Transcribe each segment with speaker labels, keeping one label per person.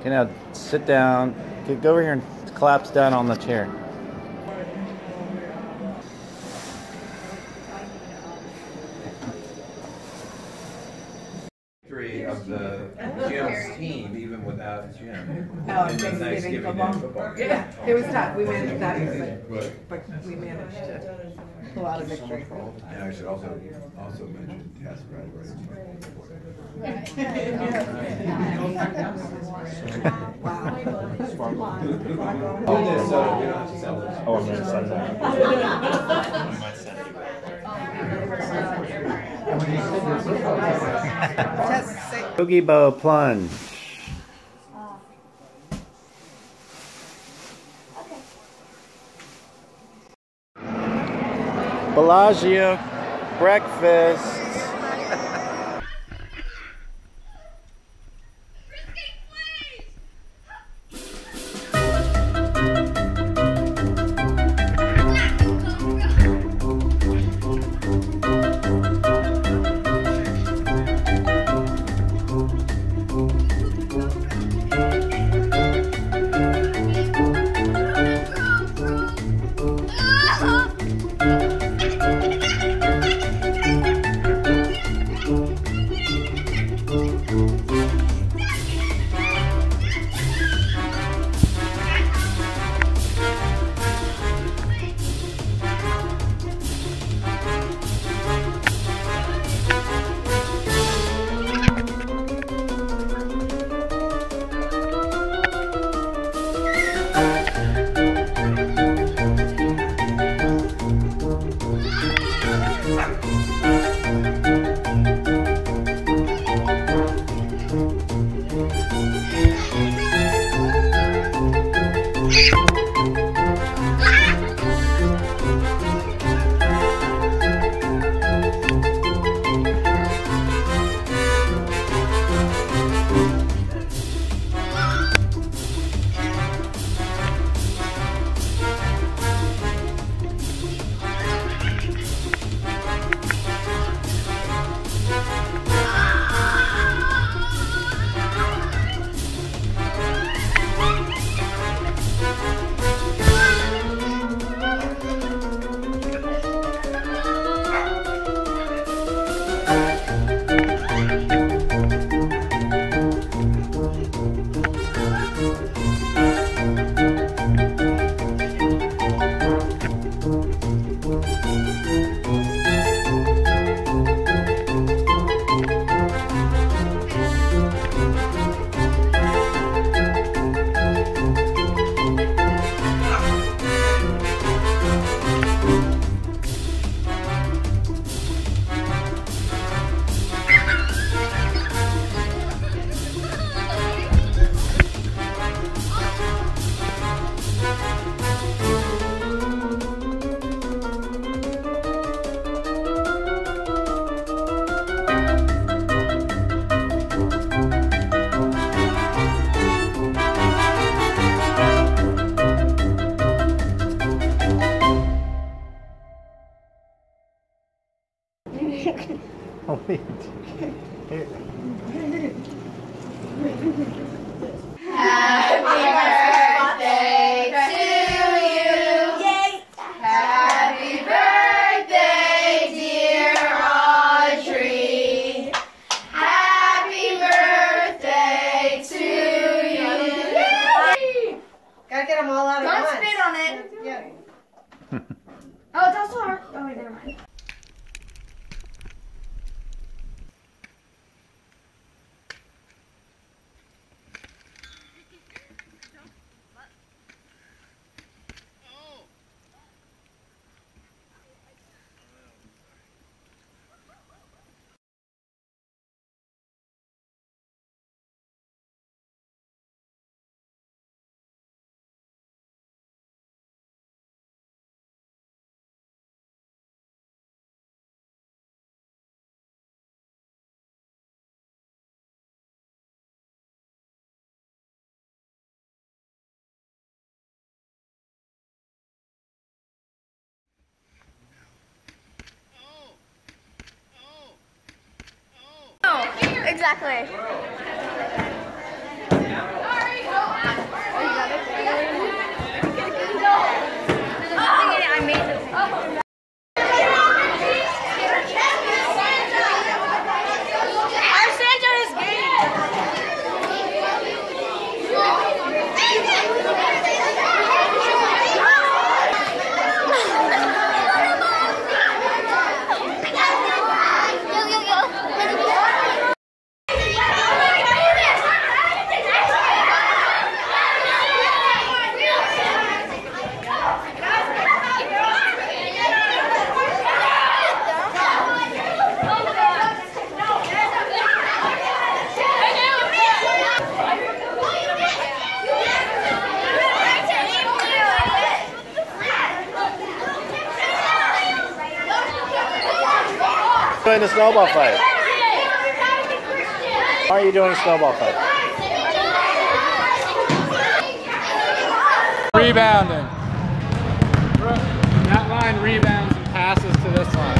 Speaker 1: Okay, now sit down. Okay, go over here and collapse down on the chair.
Speaker 2: Of the Jim's team, even without Jim.
Speaker 3: Oh, Thanksgiving football. Yeah, it was tough. We managed that year, but we managed to pull out a victory.
Speaker 2: And I should also mention Tess graduated.
Speaker 3: Wow.
Speaker 1: Oh, I'm going to send that. Boogie bow plunge. Bellagio breakfast. Oh, wait. Here.
Speaker 4: Happy birthday to you. Yay. Happy birthday, dear Audrey. Happy birthday to you. Yay.
Speaker 3: Gotta get them all out at once.
Speaker 4: Don't spit on it.
Speaker 3: Yeah.
Speaker 4: Oh, it's also hard. Oh, wait, never mind. Exactly. Sorry.
Speaker 1: Doing the snowball fight. Why are you doing a snowball fight?
Speaker 5: Rebounding. That line rebounds and passes to this line.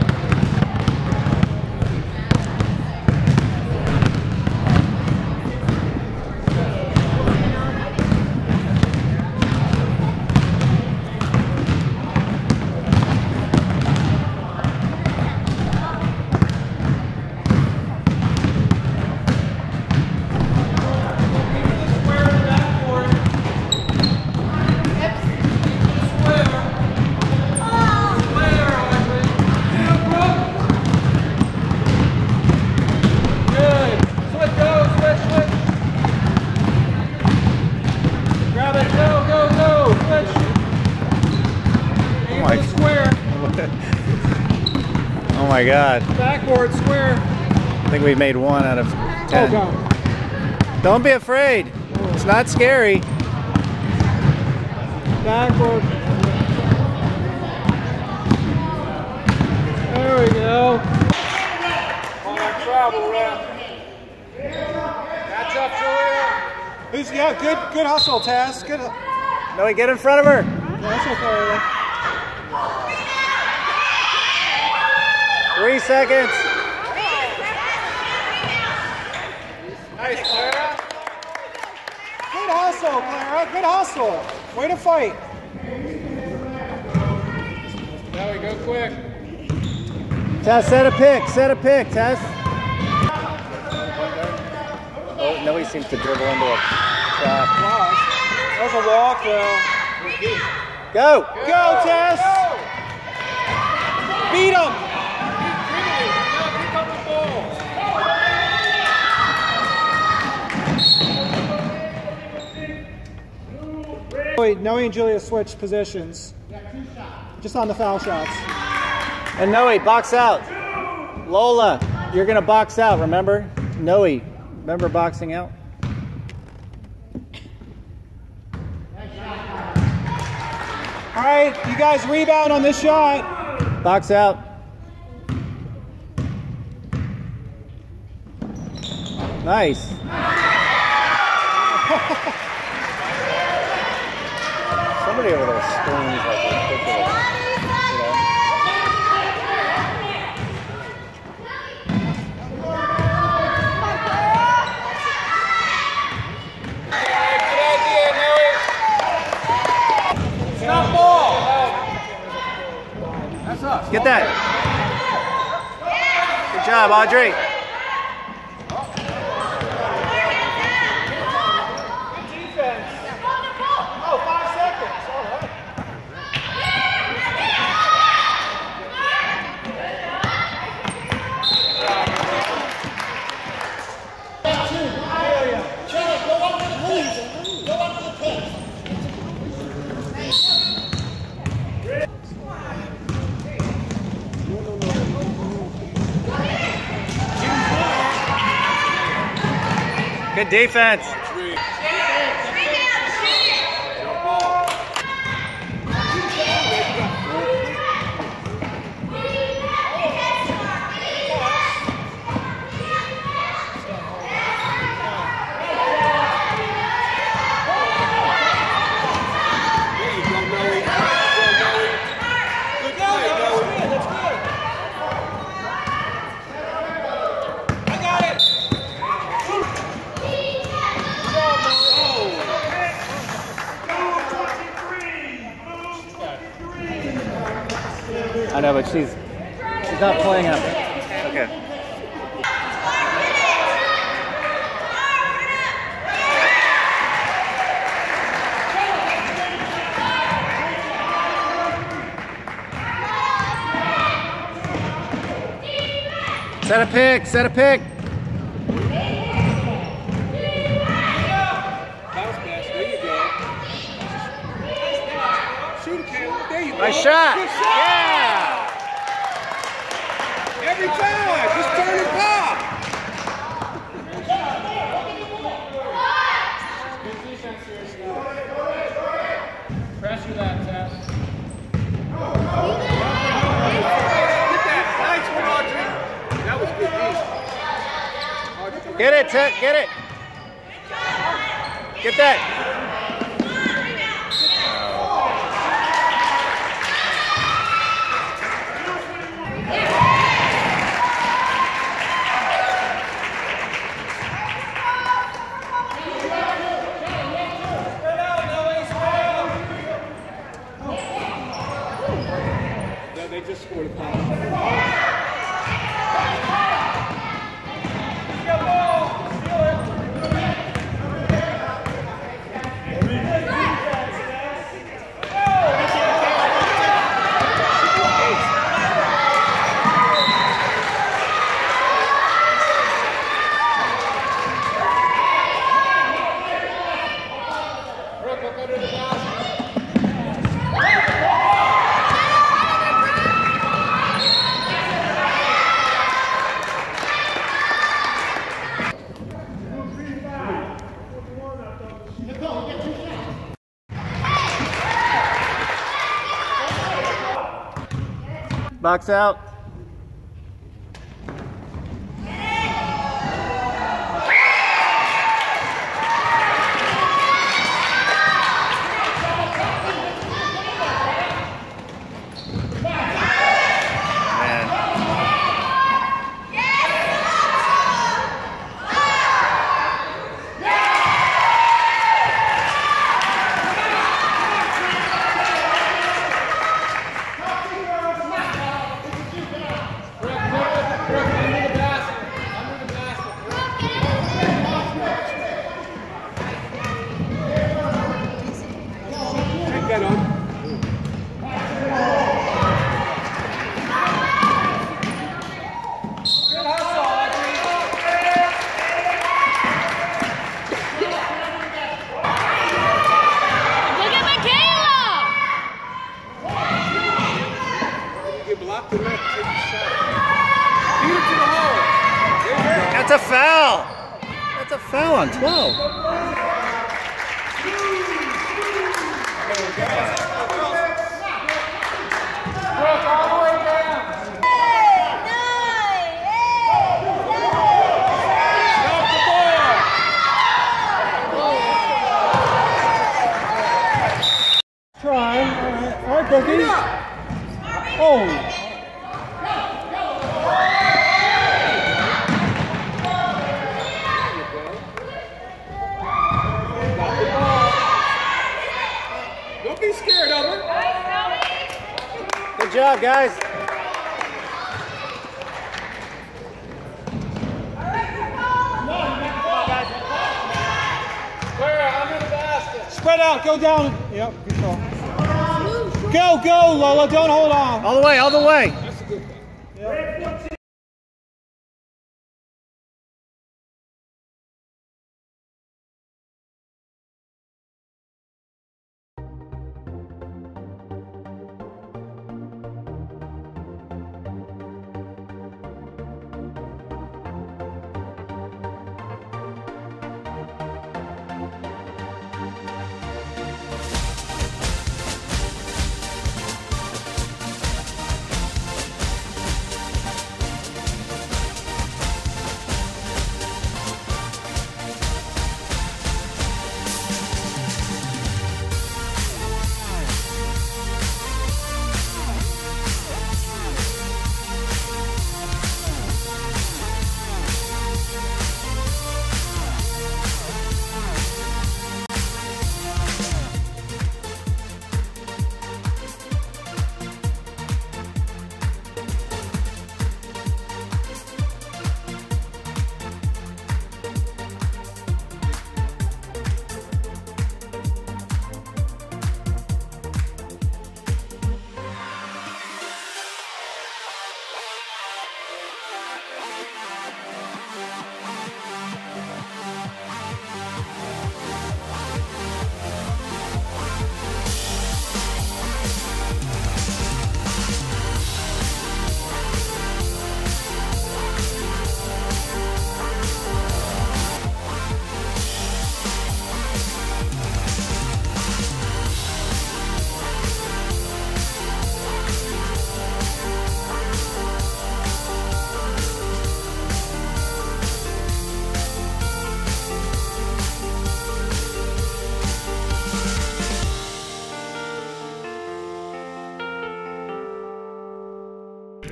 Speaker 1: Oh my God.
Speaker 5: Backboard square.
Speaker 1: I think we made 1 out of 10.
Speaker 5: Oh, go.
Speaker 1: Don't be afraid. It's not scary.
Speaker 5: Backboard. There we go. On our travel route. Catch up, Julia. Who's got good hustle, Taz. Good.
Speaker 1: No, get in front of her.
Speaker 5: That's okay.
Speaker 1: 3 seconds.
Speaker 5: Nice, Clara. Good hustle, Clara. Good hustle. Way to fight. Now we go quick.
Speaker 1: Tess, set a pick. Set a pick, Tess. Oh, nobody seems to dribble into a trap.
Speaker 5: That was a walk, though.
Speaker 1: Go.
Speaker 5: Go, Tess. Beat him. Noe and Julia switched positions. Just on the foul shots.
Speaker 1: And Noe, box out. Lola, you're going to box out, remember? Noe, remember boxing out?
Speaker 5: All right, you guys rebound on this shot.
Speaker 1: Box out. Nice. Somebody over there screams like ridiculous. Get that. Good job, Audrey.
Speaker 5: Defense. Oh, 5 seconds. All right.
Speaker 1: Good defense. I know, but she's not playing up. Okay. Set a pick, set a pick. Nice shot. Yeah.
Speaker 5: Every time, just turn and pop. Good defense here, Scott. Pressure that, Tess. Get that. Nice one, Audrey.
Speaker 1: Get it, Tech, get it. Get that.
Speaker 5: They just scored a foul.
Speaker 1: Box out. That's a foul. That's a foul on 12.
Speaker 5: Try. All right, Brookie. Oh.
Speaker 6: Don't be scared of her.
Speaker 1: Good job, guys.
Speaker 5: Spread out. Go down. Yep. Good call. Go, go, Lola. Don't hold on.
Speaker 1: All the way, all the way.
Speaker 5: Yep.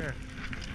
Speaker 1: here.